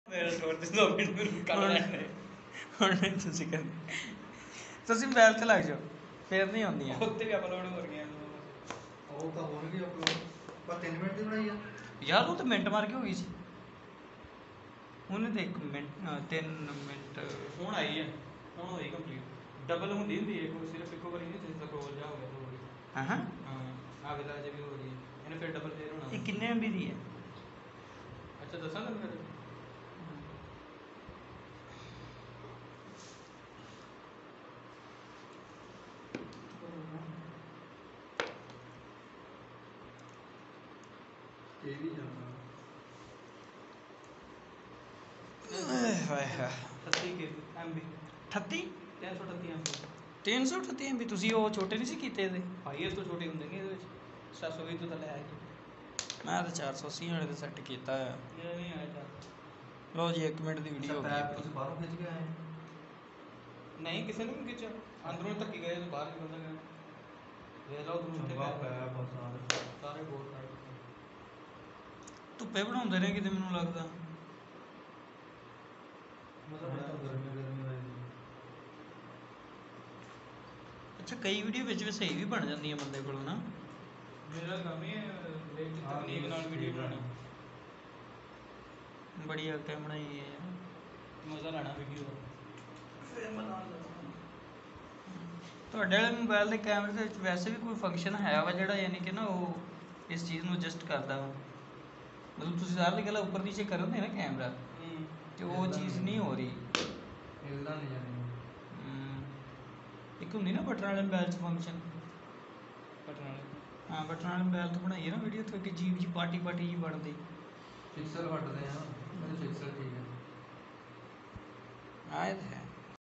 मेरा छोड़ दे 2 मिनट में कर लेने ਹੁਣ ਨਹੀਂ ਤੁਸੀਂ ਕਰਨੀ ਤੁਸੀਂ ਮੋਬਾਈਲ ਤੇ ਲੱਗ ਜਾਓ ਫੇਰ ਨਹੀਂ ਆਉਂਦੀਆਂ ਉੱਤੇ ਵੀ ਅਪਲੋਡ ਹੋ ਰਹੀਆਂ ਉਹ ਤਾਂ ਹੋਣਗੇ ਅਪਲੋਡ ਪਰ 3 ਮਿੰਟ ਦੀ ਬਣਾਈ ਆ ਯਾਰ ਉਹ ਤਾਂ ਮਿੰਟ ਮਾਰ ਕੇ ਹੋ ਗਈ ਸੀ ਉਹਨੇ ਤਾਂ 1 ਮਿੰਟ 3 ਮਿੰਟ ਹੁਣ ਆਈ ਹੈ ਹੁਣ ਹੋਈ ਕੰਪਲੀਟ ਡਬਲ ਹੁੰਦੀ ਹੁੰਦੀ ਹੈ ਕੋਈ ਸਿਰਫ ਇੱਕੋ ਵਾਰੀ ਨਹੀਂ ਜਿਸ ਦਾ ਕੋਲ ਜਾ ਹੋ ਗਿਆ ਹੋ ਗਈ ਹਾਂ ਹਾਂ ਆਗੇ ਤਾਂ ਅਜੇ ਵੀ ਹੋ ਰਹੀ ਹੈ ਇਹਨੇ ਫਿਰ ਡਬਲ ਫੇਰ ਹੋਣਾ ਇਹ ਕਿੰਨੇ MB ਦੀ ਹੈ ਅੱਛਾ ਦੱਸਾਂ ਤੁਹਾਨੂੰ ਫਿਰ ਇਹ ਵੀ ਜਾਣਾ ਹਾਏ ਹਾਏ 30 MB 38 338 MB 338 MB ਤੁਸੀਂ ਉਹ ਛੋਟੇ ਨਹੀਂ ਸੀ ਕੀਤੇ ਇਹਦੇ ਭਾਈ ਇਸ ਤੋਂ ਛੋਟੇ ਹੁੰਦੇ ਨੇ ਇਹਦੇ ਵਿੱਚ 720 ਤੋਂ ਥੱਲੇ ਆਇਆ ਮੈਂ ਤਾਂ 480 ਵਾਲੇ ਤੇ ਸੈੱਟ ਕੀਤਾ ਹੈ ਇਹ ਨਹੀਂ ਆਇਆ ਤਾਂ ਲੋ ਜੀ 1 ਮਿੰਟ ਦੀ ਵੀਡੀਓ ਹੋ ਪੈਪ ਗਈ ਤੁਸੀਂ ਬਾਹਰੋਂ ਖਿੱਚ ਕੇ ਆਏ ਨਹੀਂ ਕਿਸੇ ਨੂੰ ਨਹੀਂ ਖਿੱਚਿਆ ਅੰਦਰੋਂ ਧੱਕੀ ਗਏ ਤਾਂ ਬਾਹਰ ਨਿਕਲਦਾ ਗਿਆ ਵੇਖ ਲਓ ਤੁਸੀਂ ਉੱਥੇ ਚੰਗਾ ਪੈ ਪੈਪ ਸਾਰੇ ਸਾਰੇ ਬੋਲ ਸਾਰੇ ਧੁੱਪੇ ਬਣਾਉਂਦੇ ਨੇ ਕਿਤੇ ਮੈਨੂੰ ਲੱਗਦਾ ਮਤਲਬ ਗਰਮੀ ਗਰਮੀ ਹੋਏਗੀ ਅੱਛਾ ਕਈ ਵੀਡੀਓ ਵਿੱਚ ਵੀ ਸਹੀ ਵੀ ਬਣ ਜਾਂਦੀਆਂ ਬੰਦੇ ਕੋਲੋਂ ਨਾ ਮੇਰਾ ਕੰਮ ਹੀ ਲੇਟ ਤਕਨੀਕ ਨਾਲ ਵੀਡੀਓ ਬਣਾਉਣੀ ਬੜੀ ਆਟੇ ਬਣਾਈ ਹੈ ਮਜ਼ਾ ਲੈਣਾ ਵੀਡੀਓ ਦਾ ਫਿਰ ਬਣਾ ਤੁਹਾਡੇ ਵਾਲੇ ਮੋਬਾਈਲ ਦੇ ਕੈਮਰੇ ਦੇ ਵਿੱਚ ਵੈਸੇ ਵੀ ਕੋਈ ਫੰਕਸ਼ਨ ਹੈ ਵਾ ਜਿਹੜਾ ਯਾਨੀ ਕਿ ਨਾ ਉਹ ਇਸ ਚੀਜ਼ ਨੂੰ ਐਡਜਸਟ ਕਰਦਾ ਵਾ ਮਤਲਬ ਤੁਸੀਂ ਸਾਰੀ ਗੱਲਾਂ ਉੱਪਰ ਨੀਚੇ ਕਰਦੇ ਨਾ ਕੈਮਰਾ ਤੇ ਉਹ ਚੀਜ਼ ਨਹੀਂ ਹੋ ਰਹੀ ਹਿਲਦਾ ਨਹੀਂ ਜਾਣੀ ਇੱਕ ਹੁੰਦੀ ਨਾ ਬਟਨ ਵਾਲੇ ਮੋਬਾਈਲ 'ਚ ਫੰਕਸ਼ਨ ਬਟਨ ਵਾਲੇ ਹਾਂ ਬਟਨ ਵਾਲੇ ਮੋਬਾਈਲ ਤੋਂ ਬਣਾਈਏ ਨਾ ਵੀਡੀਓ ਤੋਂ ਕਿ ਜੀਬ ਜੀ ਪਾਰਟੀ ਜੀ ਬਣਦੀ ਪਿਕਸਲ ਵੱਟਦੇ ਆ ਨਾ ਪਿਕਸਲ ਠੀਕ ਹੈ ਆਏ ਤਾਂ ਹੈ